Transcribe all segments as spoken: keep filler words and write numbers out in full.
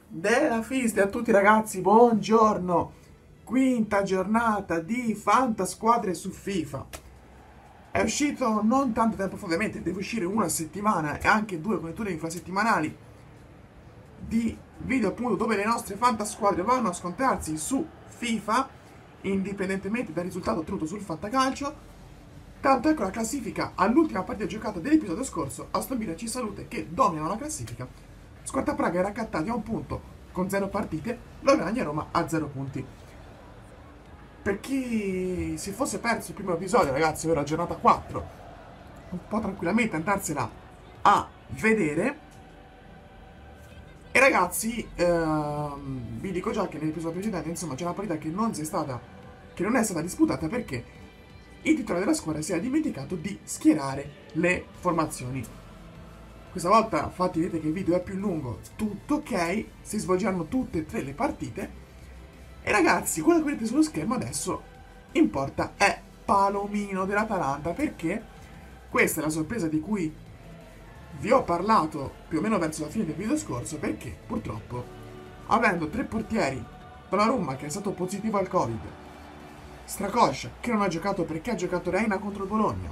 Della Fisti a tutti ragazzi, buongiorno! Quinta giornata di Fantasquadre su FIFA. È uscito non tanto tempo fa, ovviamente deve uscire una settimana e anche due coperture infrasettimanali di video appunto dove le nostre Fantasquadre vanno a scontrarsi su FIFA, indipendentemente dal risultato ottenuto sul Fantacalcio. Tanto ecco la classifica all'ultima partita giocata dell'episodio scorso. Aston Villa ci salute che dominano la classifica. Squadra Praga era accattati a un punto con zero partite, Loragna Roma a zero punti. Per chi si fosse perso il primo episodio, ragazzi, ora giornata quattro, un po' tranquillamente andarsela a vedere. E ragazzi, ehm, vi dico già che nell'episodio precedente, insomma, c'è una partita che non si è stata, che non è stata disputata perché il titolare della squadra si è dimenticato di schierare le formazioni. Questa volta, infatti, vedete che il video è più lungo, tutto ok, si svolgeranno tutte e tre le partite. E ragazzi, quello che vedete sullo schermo adesso in porta è Palomino dell'Atalanta, perché questa è la sorpresa di cui vi ho parlato più o meno verso la fine del video scorso, perché purtroppo, avendo tre portieri, Donnarumma che è stato positivo al Covid, Stracoscia che non ha giocato perché ha giocato Reina contro il Bologna,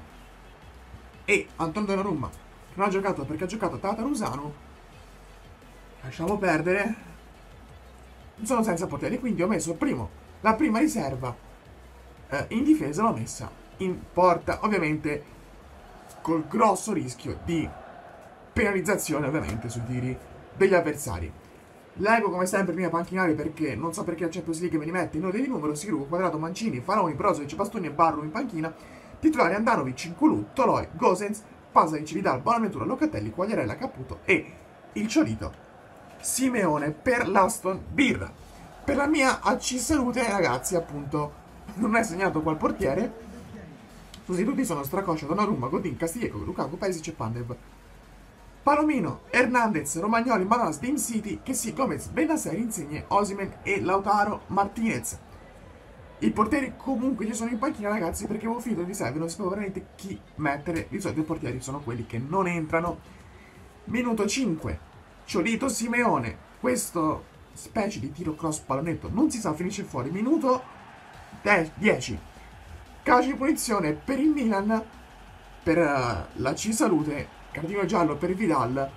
e Antonio Donnarumma che non ha giocato perché ha giocato Tatarusano, lasciamo perdere, sono senza portieri, quindi ho messo primo la prima riserva eh, in difesa, l'ho messa in porta, ovviamente col grosso rischio di penalizzazione ovviamente sui tiri degli avversari. Leggo come sempre prima panchinari perché non so perché la Champions League me li mette in ordine di numero: Sirigu, Quadrato, Mancini, Faraoni, Brozovic, Bastoni e Barro in panchina, titolari Andanovic, Inculù, Toloi, Gosens, Pasalic, Vidal, Bonaventura, Locatelli, Quagliarella, Caputo e il Ciolito Simeone per l'Aston Villa. Per la mia A C salute, ragazzi, appunto, non è segnato qua il portiere. Sostituti sono Stracoscia, Donnarumma, Godin, Castillejo, Lukaku, Perisic e Pandev. Palomino, Hernandez, Romagnoli, Manolas, Dim City, Kessi, Gomez, Bennacer, Insigne, Osimhen e Lautaro Martinez. I portieri comunque ci sono in panchina, ragazzi, perché avevo finito di serve, non sapevo veramente chi mettere. Di solito i portieri sono quelli che non entrano. Minuto cinque. Ciolito Simeone, questo specie di tiro cross pallonetto non si sa, finisce fuori. Minuto dieci, calcio di punizione per il Milan, per uh, la C salute, cartino giallo per Vidal.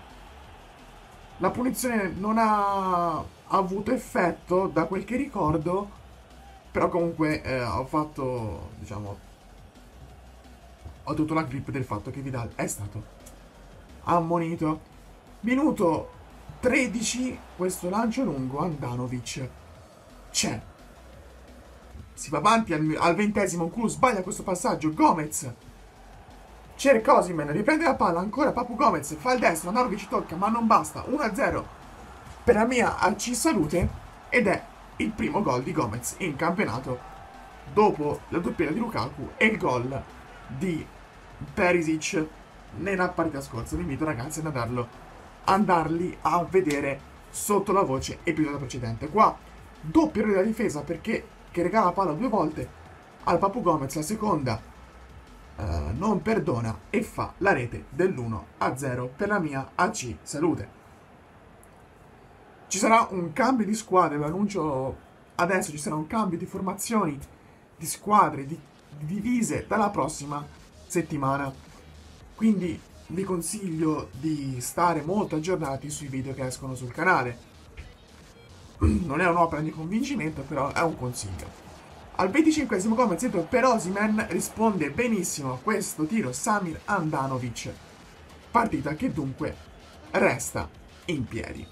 La punizione non ha avuto effetto da quel che ricordo, però comunque eh, ho fatto, diciamo, ho tutto la clip del fatto che Vidal è stato ammonito. Minuto tredici, questo lancio lungo, Andanovic c'è, si va avanti al, al ventesimo, Kulu sbaglia questo passaggio, Gomez cerca Osimhen, riprende la palla, ancora Papu Gomez, fa il destro, Andanovic tocca ma non basta, uno a zero per la mia A C salute, ed è il primo gol di Gomez in campionato dopo la doppietta di Lukaku e il gol di Perisic nella partita scorsa. Vi invito ragazzi ad andarlo andarli a vedere sotto la voce episodio precedente. Qua doppio errore della difesa perché che regala la palla due volte al Papu Gomez, la seconda uh, non perdona e fa la rete dell'uno a zero per la mia A C salute. Ci sarà un cambio di squadre, ve lo annuncio adesso, ci sarà un cambio di formazioni, di squadre, di, di divise dalla prossima settimana, quindi vi consiglio di stare molto aggiornati sui video che escono sul canale. Non è un'opera di convincimento, però è un consiglio. Al venticinquesimo Gomez per Osimhen risponde benissimo a questo tiro Samir Andanovic, partita che dunque resta in piedi.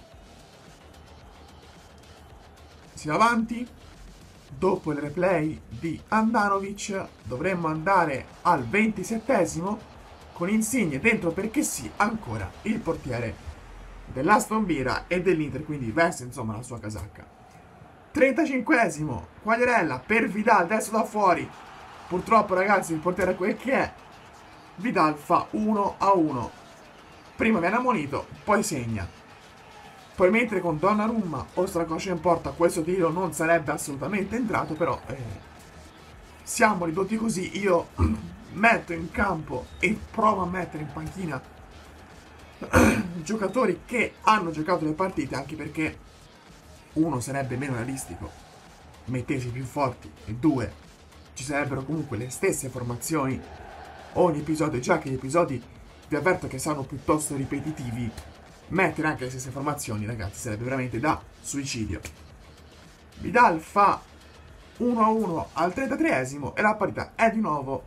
Si va avanti. Dopo il replay di Andanovic dovremmo andare al ventisettesimo con Insigne dentro perché sì, ancora il portiere dell'Aston Villa e dell'Inter, quindi veste insomma la sua casacca. trentacinquesimo, Quagliarella per Vidal, adesso da fuori. Purtroppo ragazzi il portiere è quel che è. Vidal fa uno a uno. Prima viene ammonito, poi segna. Poi mentre con Donnarumma o Stracoscia in porta questo tiro non sarebbe assolutamente entrato, però eh, siamo ridotti così, io metto in campo e provo a mettere in panchina giocatori che hanno giocato le partite, anche perché uno sarebbe meno realistico, mettesi più forti, e due ci sarebbero comunque le stesse formazioni ogni episodio, già che gli episodi vi avverto che saranno piuttosto ripetitivi, mettere anche le stesse formazioni, ragazzi, sarebbe veramente da suicidio. Vidal fa uno a uno al trentatreesimo e la partita è di nuovo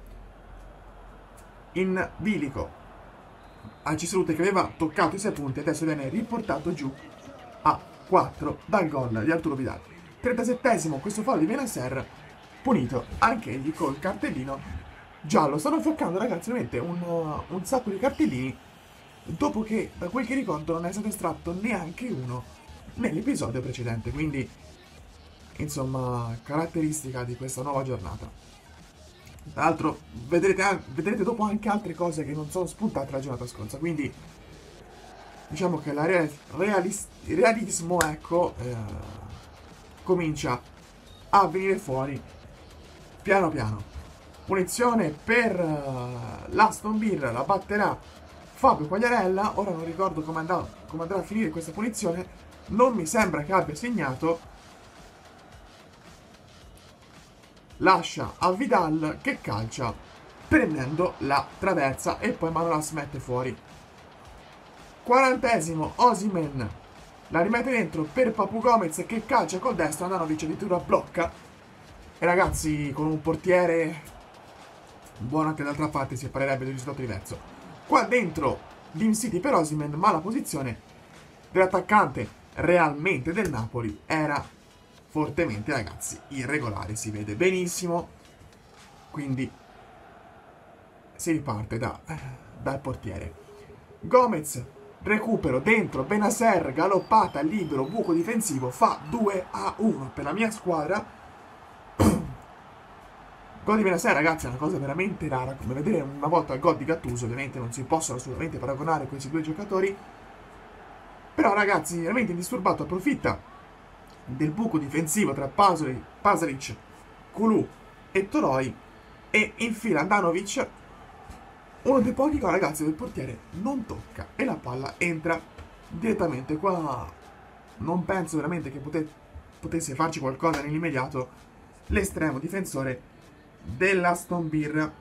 in bilico. Ancelotti, che aveva toccato i sei punti, adesso viene riportato giù a quattro dal gol di Arturo Vidal. trentasettesimo, questo fallo di Benacer, punito anche egli col cartellino giallo. Stanno foccando, ragazzi, veramente un, un sacco di cartellini, dopo che, da quel che ricordo, non è stato estratto neanche uno nell'episodio precedente, quindi insomma, caratteristica di questa nuova giornata. Tra l'altro vedrete, vedrete dopo anche altre cose che non sono spuntate la giornata scorsa, quindi diciamo che la real, realis, il realismo, ecco, eh, comincia a venire fuori piano piano. Punizione per uh, l'Aston Villa, la batterà Fabio Quagliarella. Ora non ricordo come, andrà, come andrà a finire questa punizione, non mi sembra che abbia segnato. Lascia a Vidal che calcia prendendo la traversa e poi Manolas mette fuori. quarantesimo, Osimhen la rimette dentro per Papu Gomez che calcia col destro, Andanovic addirittura blocca. E ragazzi, con un portiere buono anche d'altra parte si parerebbe di un risultato diverso. Qua dentro l'In-City per Osimhen, ma la posizione dell'attaccante realmente del Napoli era fortemente, ragazzi, irregolare, si vede benissimo. Quindi si riparte da, dal portiere. Gomez, recupero dentro, Benacer, galoppata, libero, buco difensivo, fa due a uno per la mia squadra. Gol di Benacer, ragazzi, è una cosa veramente rara, come vedere una volta il gol di Gattuso. Ovviamente non si possono assolutamente paragonare questi due giocatori, però, ragazzi, veramente indisturbato, approfitta del buco difensivo tra Pasalic, Kulu e Toloi e infila Andanovic. Uno dei pochi gol, ragazzi, del portiere non tocca e la palla entra direttamente. Qua non penso veramente che pote potesse farci qualcosa nell'immediato l'estremo difensore dell'Aston Villa.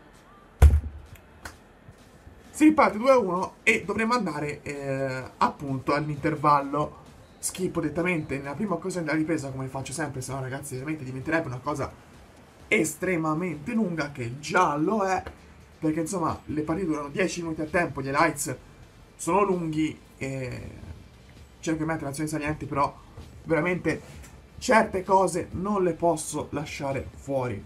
Si riparte due a uno e dovremo andare eh, appunto all'intervallo. Schippo direttamente nella prima occasione della ripresa, come faccio sempre, se no, ragazzi, veramente diventerebbe una cosa estremamente lunga, che già lo è, perché insomma le partite durano dieci minuti a tempo, gli highlights sono lunghi e cerco di mettere azioni salienti, però veramente certe cose non le posso lasciare fuori.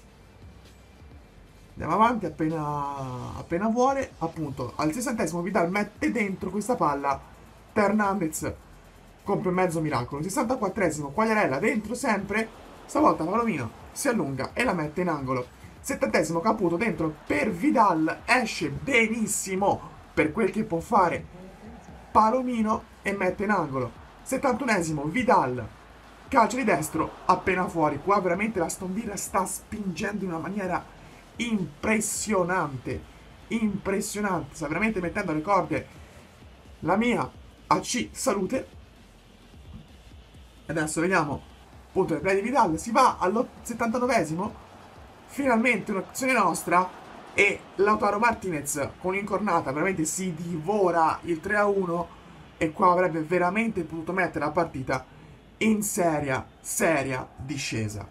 Andiamo avanti appena, appena vuole. Appunto al sessantesimo Vidal mette dentro questa palla, Hernandez compie un mezzo miracolo. sessantaquattresimo Quagliarella dentro sempre, stavolta Palomino si allunga e la mette in angolo. settantesimo Caputo dentro per Vidal, esce benissimo per quel che può fare Palomino e mette in angolo. settantunesimo Vidal, calcio di destro appena fuori. Qua veramente la Aston Villa sta spingendo in una maniera impressionante, impressionante, sta veramente mettendo alle corde la mia A C Salute. Adesso vediamo appunto il play di Vidal, si va al settantanovesimo, finalmente un'azione nostra e Lautaro Martinez con incornata veramente si divora il tre a uno e qua avrebbe veramente potuto mettere la partita in seria, seria discesa.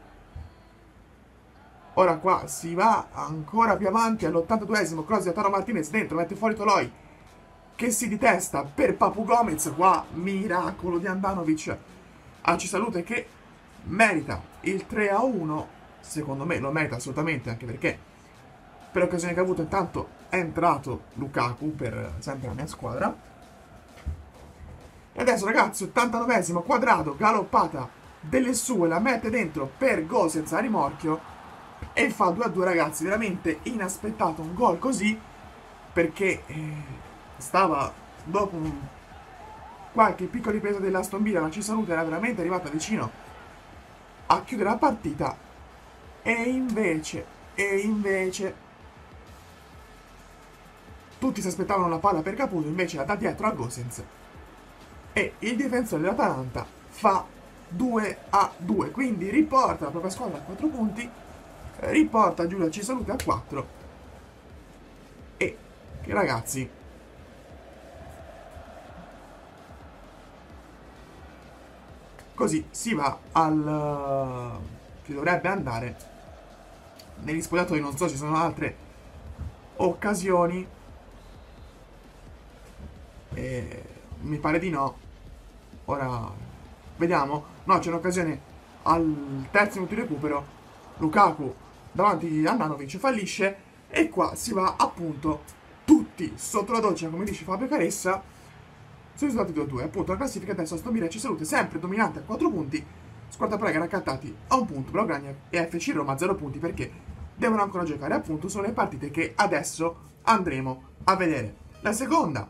Ora qua si va ancora più avanti all'ottantaduesimo, cross di Lautaro Martinez dentro, mette fuori Toloi che si ditesta per Papu Gomez, qua miracolo di Andanovic. Ci salute che merita il tre a uno, secondo me lo merita assolutamente, anche perché per l'occasione che ha avuto intanto è entrato Lukaku per sempre la mia squadra. E adesso, ragazzi, ottantanovesimo Quadrado, galoppata delle sue, la mette dentro per gol senza rimorchio e fa due a due, ragazzi, veramente inaspettato un gol così, perché eh, stava dopo un qualche piccola ripresa dell'Aston Villa, ma Ci Salute era veramente arrivata vicino a chiudere la partita e invece, e invece tutti si aspettavano la palla per Caputo, invece era da dietro a Gosens e il difensore dell'Atalanta fa due a due, quindi riporta la propria squadra a quattro punti, riporta Giulia Ci Salute a quattro e ragazzi così si va al che dovrebbe andare negli spogliatoi. Non so se ci sono altre occasioni, e mi pare di no. Ora vediamo. No, c'è un'occasione al terzo minuto di recupero, Lukaku davanti a Nanovic fallisce e qua si va appunto tutti sotto la doccia, come dice Fabio Caressa. Sono risultati due a due, appunto la classifica adesso Aston Villa e Ci Salute sempre dominante a quattro punti, Squadra Praga raccattati a un punto, Blaugrana e F C Roma a zero punti perché devono ancora giocare. Appunto sono le partite che adesso andremo a vedere. La seconda,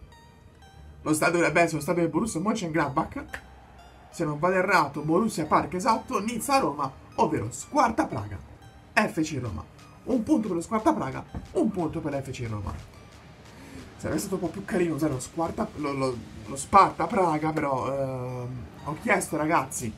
lo stadio dovrebbe essere lo stadio del Borussia Mönchengladbach, se non vado errato Borussia Park esatto, Nizza Roma, ovvero Sparta Praga F C Roma. Un punto per lo Sparta Praga, un punto per l'F C Roma. Sarebbe stato un po' più carino usare lo, Sparta, lo, lo, lo Sparta Praga, però ehm, ho chiesto ragazzi,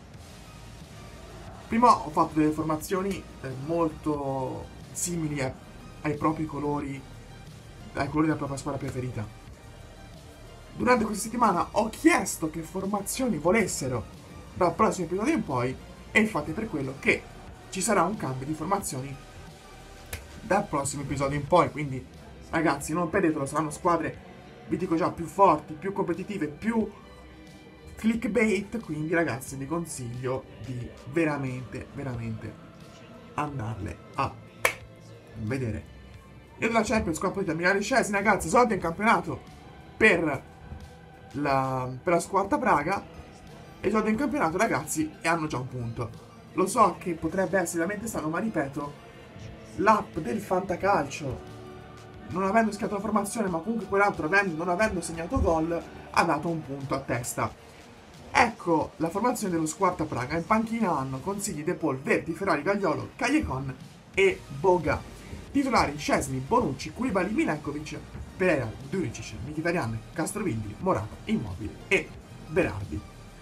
prima ho fatto delle formazioni eh, molto simili a, ai propri colori, ai colori della propria squadra preferita. Durante questa settimana ho chiesto che formazioni volessero dal prossimo episodio in poi e infatti è per quello che ci sarà un cambio di formazioni dal prossimo episodio in poi, quindi ragazzi non perdetelo, saranno squadre, vi dico già, più forti, più competitive, più clickbait, quindi ragazzi vi consiglio di veramente, veramente andarle a vedere. Io della Champions qua potete mirare i Scesi, ragazzi, soldi in campionato per la, per la Sparta Praga e soldi in campionato ragazzi e hanno già un punto. Lo so che potrebbe essere veramente strano, ma ripeto, l'app del Fantacalcio, non avendo schiato la formazione, ma comunque quell'altro non avendo segnato gol, ha dato un punto a testa. Ecco la formazione dello Sparta Praga. In panchina hanno Consigli, De Paul, Verdi, Ferrari, Gagliolo, Callecon e Boga. Titolari Szczesny, Bonucci, Koulibaly, Milenkovic, Pereira, Djuricic, Mkhitaryan, Castrovilli, Morata, Immobile e Berardi.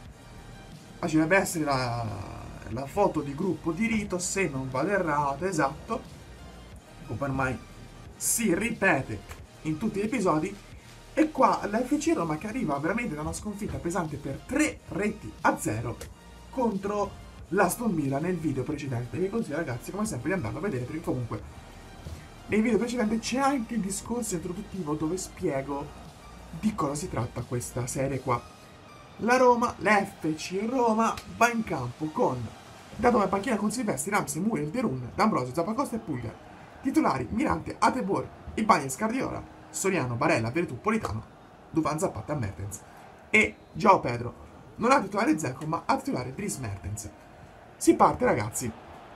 Ma ci dovrebbe essere la, la foto di gruppo di rito, se non vado errato, esatto. Ormai si ripete in tutti gli episodi. E qua l'F C Roma che arriva veramente da una sconfitta pesante per tre reti a zero contro l'Aston Villa nel video precedente. Vi consiglio ragazzi come sempre di andarlo a vedere, perché comunque nei video precedenti c'è anche il discorso introduttivo dove spiego di cosa si tratta questa serie qua. La Roma, l'F C Roma va in campo con da dove panchina con Silvestri, Ramsey, Muriel, Derun, D'Ambrosio, Zappacosta e Pulgar. Titolari Mirante, Atebor, Ibañez, Cardiola, Soriano, Barella, Veretù, Politano, Dufan, Zapata, Mertens e João Pedro. Non ha titolare Dzeko, ma ha titolare Dries Mertens. Si parte ragazzi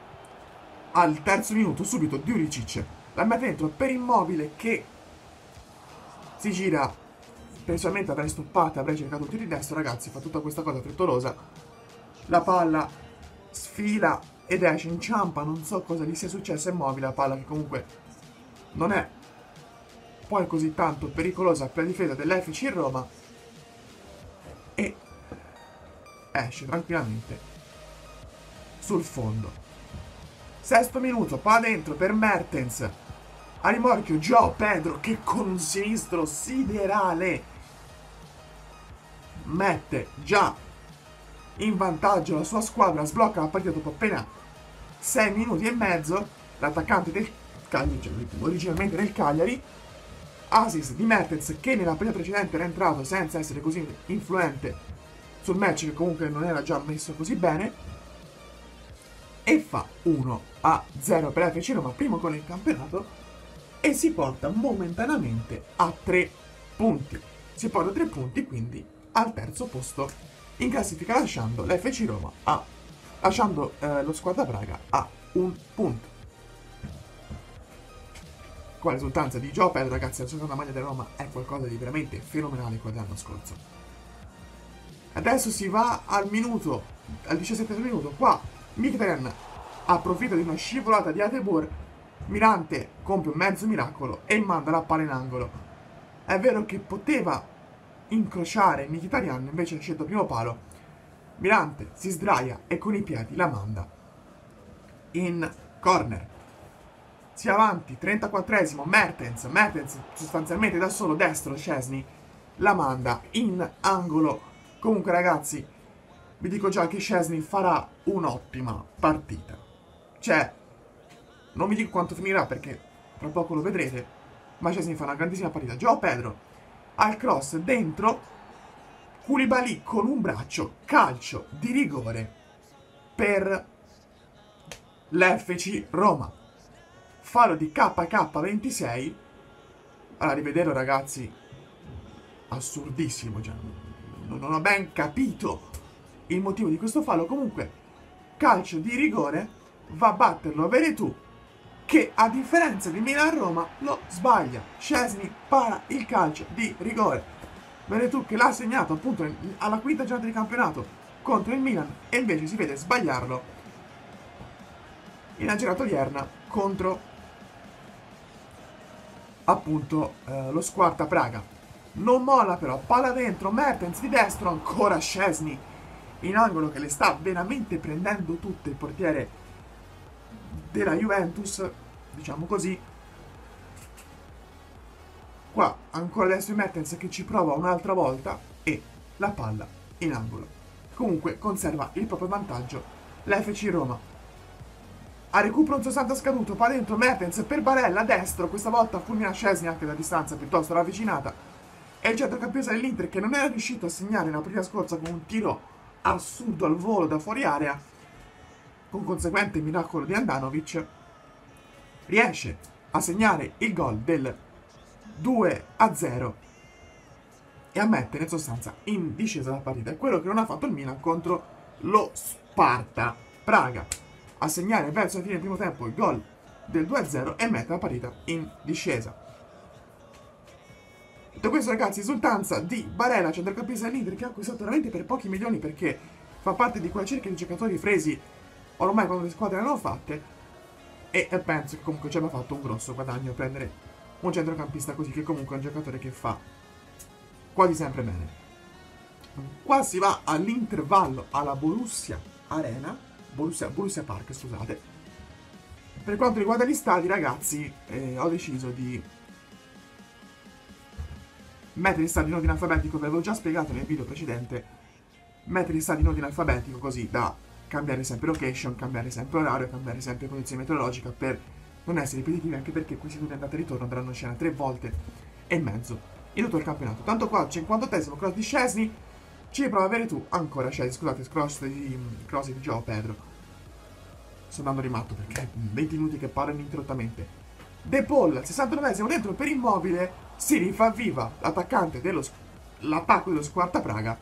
al terzo minuto, subito Djuricic la mette dentro per Immobile che si gira. Personalmente avrei stoppato, avrei cercato il tiro di destro, ragazzi, fa tutta questa cosa frettolosa, la palla sfila ed esce, inciampa, non so cosa gli sia successo a Immobile, la palla che comunque non è poi così tanto pericolosa per la difesa dell'F C Roma e esce tranquillamente sul fondo. Sesto minuto, palla dentro per Mertens, a rimorchio João Pedro che con un sinistro siderale mette già in vantaggio la sua squadra, sblocca la partita dopo appena sei minuti e mezzo. L'attaccante del Cagliari, cioè originalmente del Cagliari, assist di Mertens che nella partita precedente era entrato senza essere così influente sul match, che comunque non era già messo così bene, e fa uno a zero per l'F C Roma, primo gol in campionato, e si porta momentaneamente a tre punti. Si porta a tre punti quindi al terzo posto in classifica, lasciando l'F C Roma a lasciando eh, lo Sparta Praga a un punto. Qua la risultanza di João Pedro, ragazzi, la seconda maglia della Roma è qualcosa di veramente fenomenale qua dell'anno scorso. Adesso si va al minuto, al diciassettesimo minuto, qua Mkhitaryan approfitta di una scivolata di Atebor, Mirante compie un mezzo miracolo e manda la palla in angolo. È vero che poteva incrociare Mkhitaryan, invece ha scelto primo palo. Mirante si sdraia e con i piedi la manda in corner. Si avanti, trentaquattresimo, Mertens, Mertens sostanzialmente da solo, destro, Szczesny la manda in angolo. Comunque ragazzi, vi dico già che Szczesny farà un'ottima partita. Cioè, non vi dico quanto finirà perché tra poco lo vedrete, ma Szczesny fa una grandissima partita. João Pedro al cross dentro, Koulibaly con un braccio, calcio di rigore per l'F C Roma. Fallo di K K ventisei. Allora, rivederlo ragazzi, assurdissimo, cioè, non ho ben capito il motivo di questo fallo. Comunque, calcio di rigore, va a batterlo Veretout, che a differenza di Milan-Roma lo sbaglia. Szczesny para il calcio di rigore. Veretout che l'ha segnato appunto alla quinta giornata di campionato contro il Milan e invece si vede sbagliarlo in aggira odierna contro appunto eh, lo Sparta Praga. Non molla però, palla dentro, Mertens di destro, ancora Szczesny in angolo che le sta veramente prendendo tutte, il portiere della Juventus, diciamo così. Qua ancora adesso Mertens che ci prova un'altra volta e la palla in angolo. Comunque conserva il proprio vantaggio l'F C Roma. A recupero un sessanta scaduto, pa dentro Mertens per Barella, a destro, questa volta fulmina Szczesny anche da distanza piuttosto ravvicinata. E il centrocampista dell'Inter che non era riuscito a segnare la partita scorsa con un tiro assurdo al volo da fuori area, con conseguente miracolo di Handanovic, riesce a segnare il gol del due a zero e a mettere in sostanza in discesa la partita. È quello che non ha fatto il Milan contro lo Sparta Praga, a segnare verso la fine del primo tempo il gol del due a zero e mette la partita in discesa. Detto questo ragazzi, esultanza di Barella, centrocampista dell'Inter, che ha acquistato veramente per pochi milioni perché fa parte di quella cerchia di giocatori fresi ormai quando le squadre le hanno fatte, e penso che comunque ci abbia fatto un grosso guadagno prendere un centrocampista così, che comunque è un giocatore che fa quasi sempre bene. Qua si va all'intervallo alla Borussia Arena, Borussia, Borussia Park, scusate. Per quanto riguarda gli stadi, ragazzi, eh, ho deciso di mettere gli stadi in ordine alfabetico, ve l'avevo già spiegato nel video precedente. Mettere gli stadi in ordine alfabetico così da cambiare sempre location, cambiare sempre orario, cambiare sempre condizione meteorologica per non essere ripetitivi, anche perché questi turni andata e ritorno andranno in scena tre volte e mezzo in tutto il campionato. Tanto qua, cinquantottesimo cross di Szczesny, ci prova a avere tu ancora Szczesny, scusate, cross di, cross di João Pedro. Sto andando di matto perché venti minuti che parlo ininterrottamente. De Paul, sessantanovesimo dentro per Immobile, si rifà viva l'attaccante dello l'attacco dello Sparta Praga.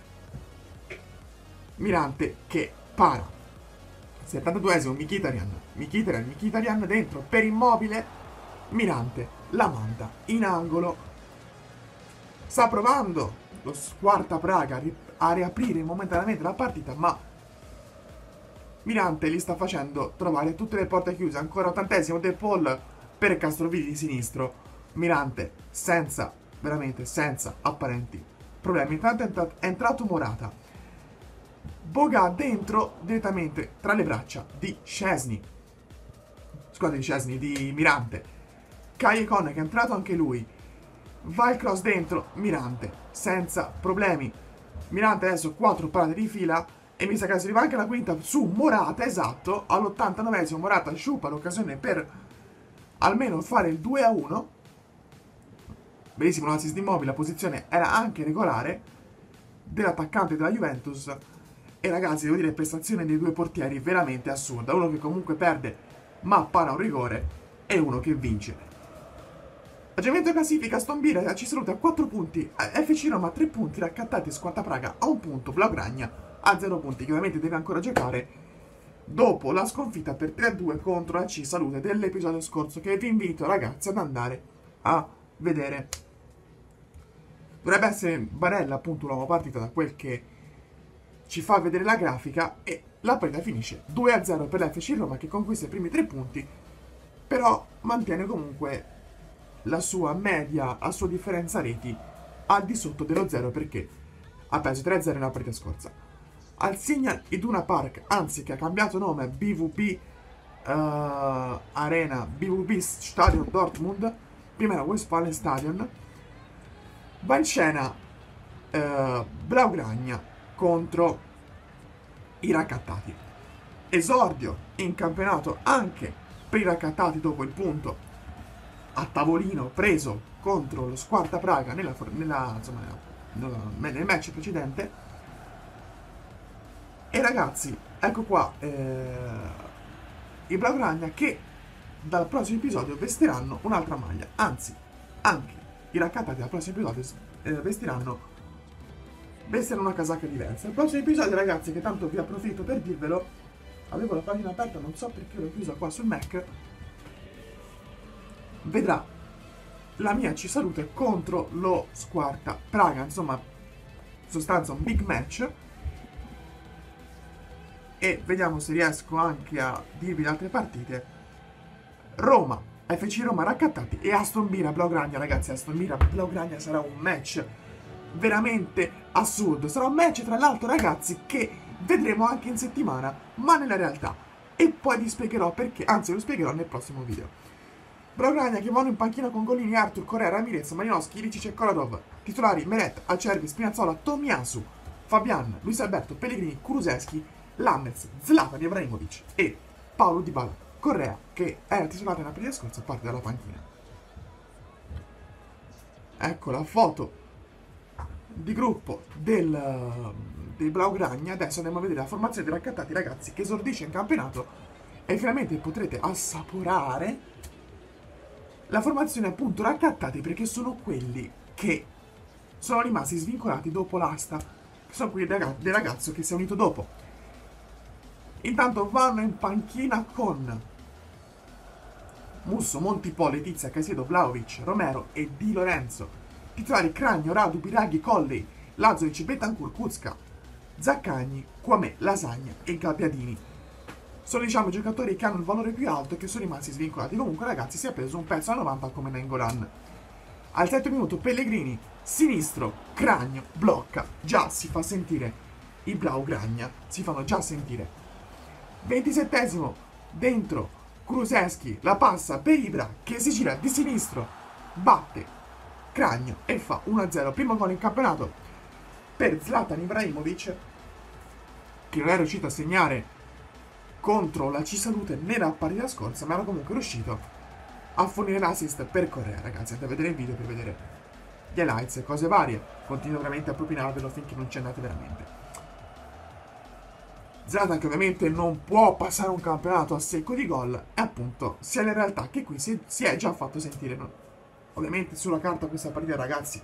Mirante che para. settantaduesimo Mkhitaryan, Mkhitaryan, Mkhitaryan dentro per Immobile, Mirante la manda in angolo. Sta provando lo Sparta Praga a riaprire momentaneamente la partita, ma Mirante gli sta facendo trovare tutte le porte chiuse. Ancora ottantesimo De Paul per Castrovilli di sinistro. Mirante senza, veramente senza apparenti problemi. Intanto è entrato, è entrato Morata. Boga dentro direttamente tra le braccia di Szczesny. Scusate, di Szczesny, di Mirante. Callejon che è entrato anche lui. Va il cross dentro, Mirante senza problemi. Mirante adesso quattro parate di fila e mi sa che si arriva anche la quinta su Morata, esatto. All'ottantanovesimo Morata sciupa l'occasione per almeno fare il due a uno. Bellissimo l'assist di Immobile, la posizione era anche regolare dell'attaccante della Juventus. E ragazzi, devo dire, prestazione dei due portieri veramente assurda. Uno che comunque perde ma para un rigore e uno che vince. Ragionamento classifica, Stonbira ci saluta a quattro punti, F C Roma a tre punti, raccattati Squadra Praga a un punto, Blaugrana a zero punti, che ovviamente deve ancora giocare dopo la sconfitta per tre a due contro la C Salute dell'episodio scorso, che vi invito ragazzi ad andare a vedere. Dovrebbe essere Barella appunto una nuova partita da quel che ci fa vedere la grafica, e la partita finisce due a zero per l'F C Roma, che conquista i primi tre punti, però mantiene comunque la sua media, la sua differenza reti al di sotto dello zero, perché ha preso tre a zero nella partita scorsa. al Signal Iduna Park, anzi che ha cambiato nome, B V B uh, Arena, B V B Stadion Dortmund, prima era Westfalen Stadion, va in scena uh, Blaugrana contro i raccattati. Esordio in campionato anche per i raccattati dopo il punto a tavolino preso contro lo Sparta Praga nella, nella, insomma, nella, nel match precedente. E ragazzi, ecco qua eh, i Blaugrana che dal prossimo episodio vestiranno un'altra maglia, anzi anche i raccattati dal prossimo episodio eh, vestiranno vestiranno una casacca diversa. Il prossimo episodio, ragazzi, che tanto vi approfitto per dirvelo, avevo la pagina aperta, non so perché l'ho chiusa qua sul Mac, vedrà la mia Ci Salute contro lo Sparta Praga, insomma, in sostanza un big match. E vediamo se riesco anche a dirvi le altre partite. Roma, F C Roma raccattati e Aston Villa Blaugrana. Ragazzi, Aston Villa Blaugrana sarà un match veramente assurdo. Sarà un match, tra l'altro, ragazzi, che vedremo anche in settimana, ma nella realtà. E poi vi spiegherò perché, anzi lo spiegherò nel prossimo video. Blaugrana che vanno in panchina con Golini, Arthur, Correa, Ramirez, Malinowski, Ilicic e Kolarov. Titolari Meret, Acerbi, Spinazzola, Tomiyasu, Fabian, Luis Alberto, Pellegrini, Kulusevski, Lammers, Zlatan Ibrahimovic e Paolo Dybala. Correa, che era titolare nella partita scorsa, parte dalla panchina. Ecco la foto di gruppo del, dei Blaugrana. Adesso andiamo a vedere la formazione dei raccattati, ragazzi, che esordisce in campionato e finalmente potrete assaporare la formazione appunto raccattati, perché sono quelli che sono rimasti svincolati dopo l'asta, che sono quelli del ragazzo che si è unito dopo. Intanto vanno in panchina con Musso, Montipò, Letizia, Caicedo, Vlahovic, Romero e Di Lorenzo. Titolari Cragno, Radu, Biraghi, Colley, Lazovic, Bentancur, Kuzka, Zaccagni, Kwame, Lasagna e Gabbiadini. Sono, diciamo, i giocatori che hanno il valore più alto e che sono rimasti svincolati. Comunque, ragazzi, si è preso un pezzo a novanta come Nengolan. Al terzo minuto Pellegrini, sinistro, Cragno, blocca. Già si fa sentire i Blaugrana, si fanno già sentire. ventisettesimo, dentro Kulusevski, la passa per Ibra che si gira di sinistro, batte Cragno e fa uno a zero. Primo gol in campionato per Zlatan Ibrahimovic, che non è riuscito a segnare contro la Ci Salute nella partita scorsa, ma era comunque riuscito a fornire l'assist per Correa. Ragazzi, andate a vedere il video per vedere gli highlights e cose varie. Continuo veramente a propinarvelo finché non ci andate veramente. Zlatan, che ovviamente non può passare un campionato a secco di gol, e appunto sia la realtà che qui si, si è già fatto sentire. No? Ovviamente sulla carta questa partita, ragazzi,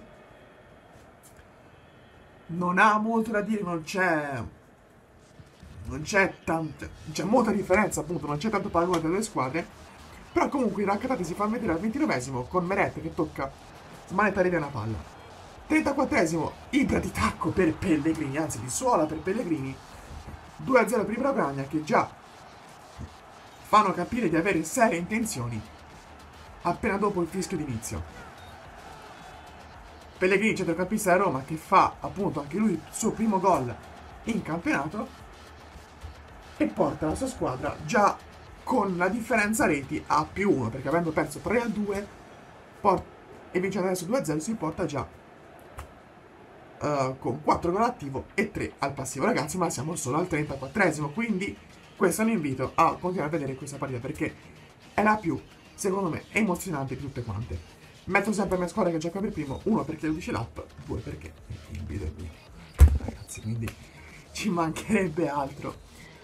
non ha molto da dire, non c'è non c'è tanta, c'è molta differenza, appunto, non c'è tanto paragone tra le due squadre, però comunque i raccattati si fanno vedere al ventinovesimo con Meret che tocca smanetta rete una palla. trentaquattresimo, Ibra di tacco per Pellegrini, anzi di suola per Pellegrini. due a zero per i Blaugrana, che già fanno capire di avere serie intenzioni appena dopo il fischio d'inizio. Pellegrini, centrocampista da Roma, che fa appunto anche lui il suo primo gol in campionato e porta la sua squadra già con la differenza reti a più uno, perché avendo perso tre a due e vincendo adesso due a zero si porta già Uh, con quattro gol attivo e tre al passivo, ragazzi, ma siamo solo al trentaquattresimo, quindi questo è un invito a continuare a vedere questa partita perché è la più, secondo me, emozionante di tutte quante. Metto sempre la mia squadra che gioca per primo, uno perché lo dice l'app, due perché il video è mio, ragazzi, quindi ci mancherebbe altro.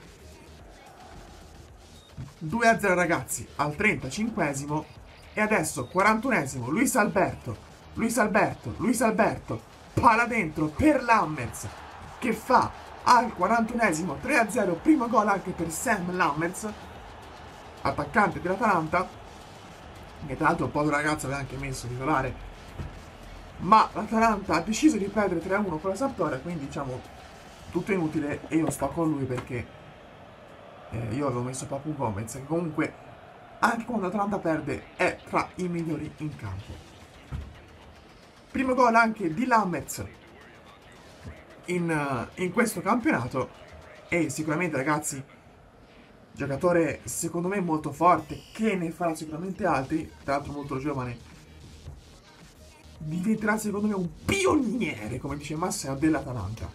due a zero, ragazzi, al trentacinquesimo e adesso quarantunesimo, Luis Alberto, Luis Alberto, Luis Alberto, palla dentro per Lammers che fa al quarantunesimo tre a zero, primo gol anche per Sam Lammers, attaccante dell'Atalanta, che tra l'altro il povero ragazzo aveva anche messo titolare, ma l'Atalanta ha deciso di perdere tre a uno con la Sampdoria, quindi diciamo tutto inutile e io sto con lui perché eh, io avevo messo Papu Gomez, che comunque anche quando l'Atalanta perde è tra i migliori in campo. Primo gol anche di Lammers in, in questo campionato. E sicuramente, ragazzi, giocatore secondo me molto forte, che ne farà sicuramente altri, tra l'altro molto giovane. Diventerà secondo me un pioniere, come dice Massimo, dell'Atalanta.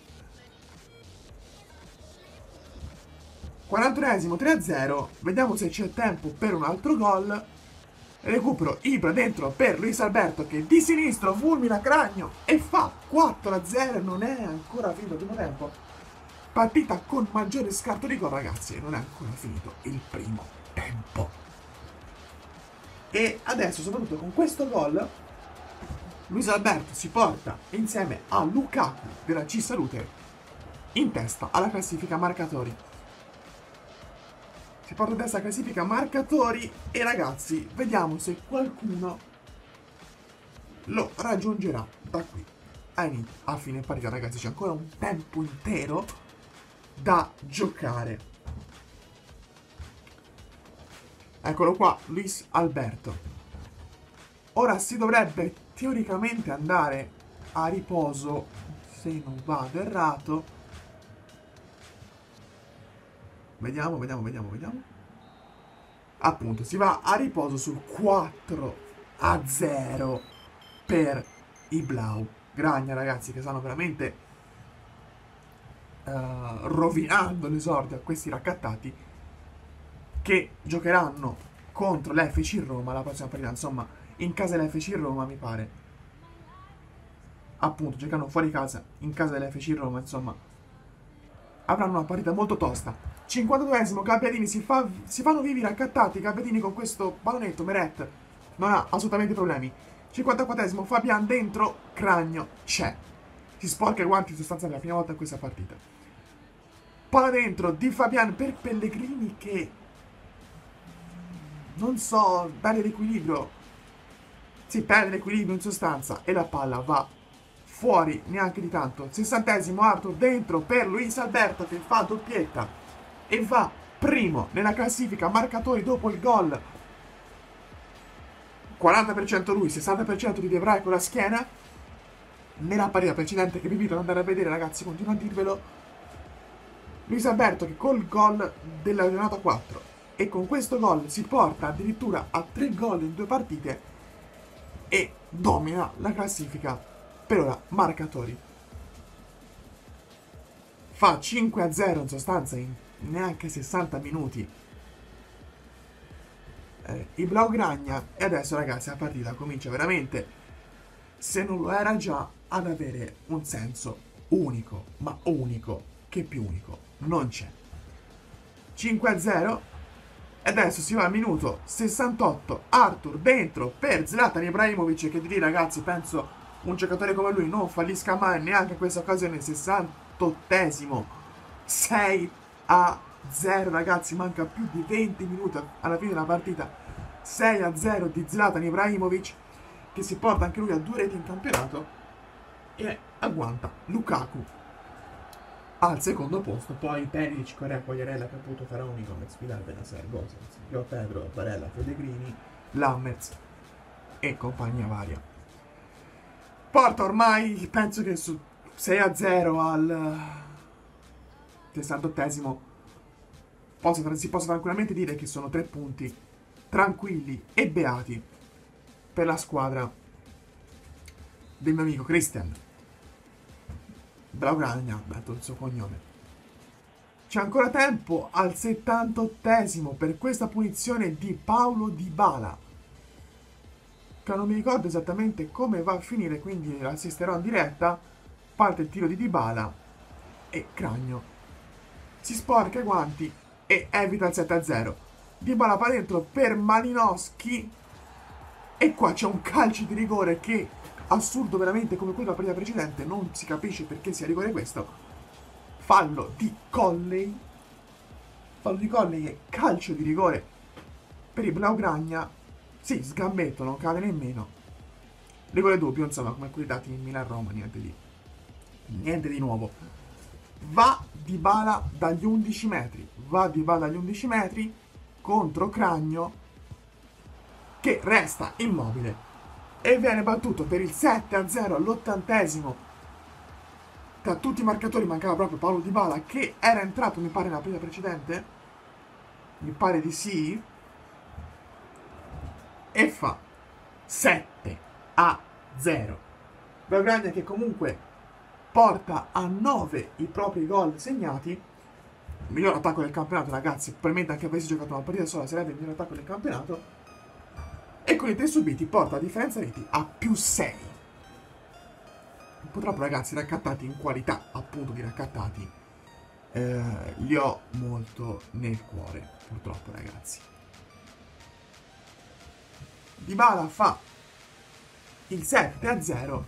quarantunesimo, tre a zero. Vediamo se c'è tempo per un altro gol. Recupero Ibra dentro per Luis Alberto, che di sinistro fulmina Cragno e fa quattro a zero. Non è ancora finito il primo tempo. Partita con maggiore scarto di gol, ragazzi. Non è ancora finito il primo tempo. E adesso, soprattutto con questo gol, Luis Alberto si porta insieme a Lukaku della C Salute in testa alla classifica marcatori. Si porta in testa alla classifica marcatori e, ragazzi, vediamo se qualcuno lo raggiungerà da qui a fine partita. Ragazzi, c'è ancora un tempo intero da giocare. Eccolo qua, Luis Alberto. Ora si dovrebbe teoricamente andare a riposo, se non vado errato. Vediamo, vediamo, vediamo, vediamo. Appunto, si va a riposo sul quattro a zero per i Blau. Gragna, ragazzi, che stanno veramente uh, rovinando l'esordio a questi raccattati, che giocheranno contro l'F C Roma la prossima partita. Insomma, in casa dell'F C Roma, mi pare. Appunto, giocano fuori casa, in casa dell'F C Roma, insomma, avranno una partita molto tosta. cinquantaduesimo, Gabbiadini, si, fa, si fanno vivi raccattati. Gabbiadini con questo pallonetto, Meret non ha assolutamente problemi. cinquantaquattresimo, Fabian dentro, Cragno c'è. Si sporca i guanti in sostanza per la prima volta in questa partita. Palla dentro di Fabian per Pellegrini, che non so, dare l'equilibrio. Si perde l'equilibrio in sostanza e la palla va fuori neanche di tanto. sessantesimo, Arthur dentro per Luis Alberto, che fa doppietta e va primo nella classifica marcatori dopo il gol. quaranta per cento lui, sessanta per cento di De Vrij con la schiena. Nella partita precedente, che vi invito ad andare a vedere, ragazzi, continuo a dirvelo, Luis Alberto, che col gol della giornata quattro e con questo gol si porta addirittura a tre gol in due partite e domina la classifica per ora marcatori. Fa cinque a zero in sostanza in neanche sessanta minuti eh, i Blaugrana. E adesso, ragazzi, la partita comincia veramente, se non lo era già, ad avere un senso unico, ma unico, che più unico non c'è. Cinque a zero. E adesso si va al minuto sessantotto, Arthur dentro per Zlatan Ibrahimovic, che di lì, ragazzi, penso un giocatore come lui non fallisca mai neanche in questa occasione. Sessantottesimo, sei a zero, ragazzi, manca più di venti minuti alla fine della partita. Sei a zero di Zlatan Ibrahimovic, che si porta anche lui a due reti in campionato e agguanta Lukaku al secondo posto. Poi Perisic, Correa, Quagliarella, Caputo, Faraoni, Gomez, Vidal, Benasser, Gosens, Pio Pedro, Barella, Pellegrini, Lammers e compagnia varia. Porta ormai, penso che su sei a zero al sessantottesimo posso, si possa tranquillamente dire che sono tre punti tranquilli e beati per la squadra del mio amico Christian Blaugrana, dato il suo cognome. C'è ancora tempo al settantottesimo per questa punizione di Paulo Dybala, che non mi ricordo esattamente come va a finire, quindi assisterò in diretta. Parte il tiro di Dybala e Cragno si sporca i guanti e evita il sette a zero. Dybala va dentro per Malinowski e qua c'è un calcio di rigore che, assurdo veramente come quello della partita precedente, non si capisce perché sia rigore questo. Fallo di Colley, fallo di Colley e calcio di rigore per i Blaugrana. Sì, sgambetto, non cade nemmeno. Rigore dubbio, insomma, come quelli dati in Milan-Roma, niente di niente di nuovo. Va Dybala dagli undici metri, va Dybala dagli undici metri contro Cragno, che resta immobile e viene battuto per il sette a zero all'ottantesimo tra tutti i marcatori mancava proprio Paulo Dybala, che era entrato, mi pare, nella partita precedente. Mi pare di sì. E fa sette a zero. Blaugrana che comunque porta a nove i propri gol segnati. Miglior attacco del campionato, ragazzi. Probabilmente anche avessi giocato una partita sola sarebbe il miglior attacco del campionato. E con i tre subiti porta a differenza reti a più sei. Purtroppo, ragazzi, raccattati in qualità, appunto, di raccattati, eh, li ho molto nel cuore, purtroppo, ragazzi. Dybala fa il sette a zero.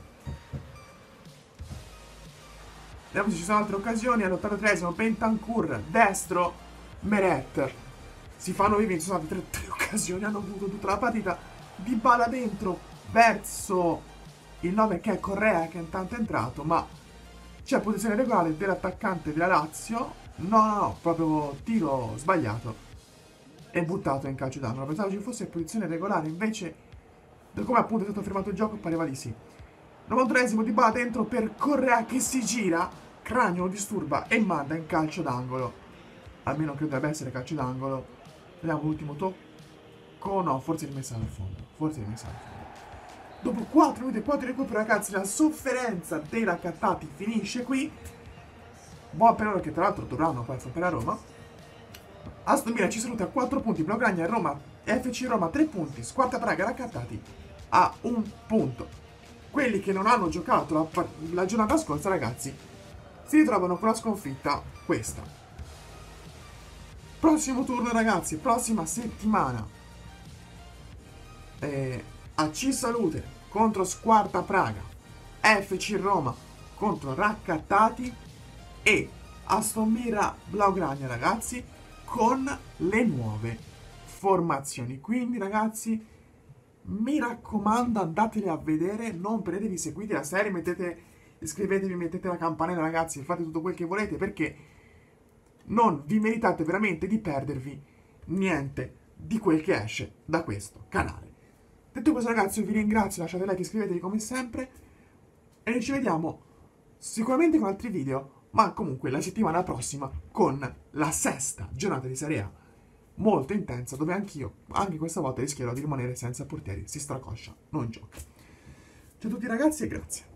Vediamo se ci sono altre occasioni. All'ottantatreesimo Bentancur, destro, Meret. Si fanno vivi, ci sono state tre, tre occasioni, hanno avuto tutta la partita. Dybala dentro, verso il nove che è Correa, che intanto è entrato, ma c'è posizione regolare dell'attaccante della Lazio. No, no, no, proprio tiro sbagliato e buttato in calcio d'angolo. Pensavo ci fosse posizione regolare, invece, come appunto è stato fermato il gioco, pareva di sì. novantunesimo Dybala dentro per Correa che si gira, Cranio lo disturba e manda in calcio d'angolo. Almeno credo debba essere calcio d'angolo. Vediamo l'ultimo tocco. No, forse rimessa dal fondo. Forse rimessa dal fondo. Dopo quattro minuti e quattro recupero, ragazzi, la sofferenza dei raccattati finisce qui. Buon per loro che tra l'altro dovranno poi affrontare a Roma. Aston Villa ci saluta a quattro punti, Blaugrana e Roma, F C Roma tre punti, Sparta Praga raccattati a un punto. Quelli che non hanno giocato la, la giornata scorsa, ragazzi, si ritrovano con la sconfitta questa. Prossimo turno, ragazzi, prossima settimana. Eh, A C Salute contro Sparta Praga, F C Roma contro Raccattati e Aston Villa Blaugrana, ragazzi, con le nuove formazioni. Quindi, ragazzi, mi raccomando, andatele a vedere, non perdetevi, seguite la serie, mettete, iscrivetevi, mettete la campanella, ragazzi, fate tutto quel che volete, perché non vi meritate veramente di perdervi niente di quel che esce da questo canale. Detto questo, ragazzi, io vi ringrazio, lasciate like, iscrivetevi come sempre e noi ci vediamo sicuramente con altri video, ma comunque la settimana prossima con la sesta giornata di Serie A molto intensa, dove anch'io, anche questa volta, rischierò di rimanere senza portieri. Si stracoscia, non gioca. Ciao a tutti, ragazzi, e grazie.